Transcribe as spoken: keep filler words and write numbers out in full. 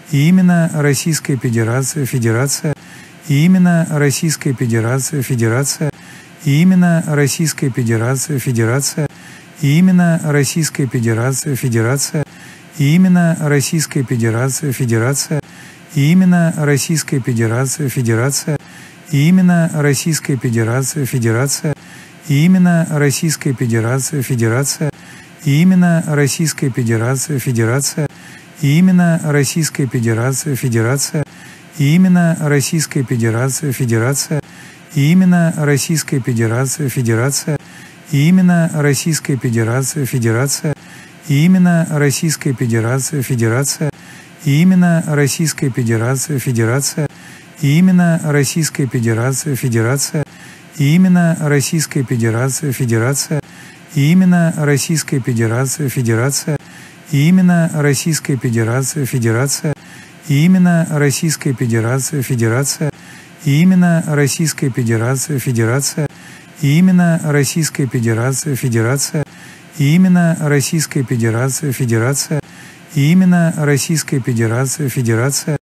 и именно Российская Федерация, Федерация, и именно Российская Федерация, Федерация, и именно Российская Федерация, Федерация, и именно Российская Федерация, Федерация, и именно Российская Федерация, Федерация, и именно Российская Федерация, Федерация, и именно Российская Федерация, Федерация, и именно Российская Федерация, Федерация, и именно Российская Федерация, Федерация, и именно Российская Федерация, Федерация, и именно Российская Федерация, Федерация, и именно Российская Федерация, Федерация, и именно Российская Федерация, Федерация, и именно Российская Федерация, Федерация, и именно Российская Федерация, Федерация, и именно Российская Федерация, Федерация, и именно Российская Федерация, Федерация, и именно Российская Федерация, Федерация, и именно Российская Федерация, Федерация, и именно Российская Федерация, Федерация, и именно Российская Федерация, Федерация, и именно Российская Федерация, Федерация, и именно Российская Федерация, Федерация, и именно Российская Федерация, Федерация,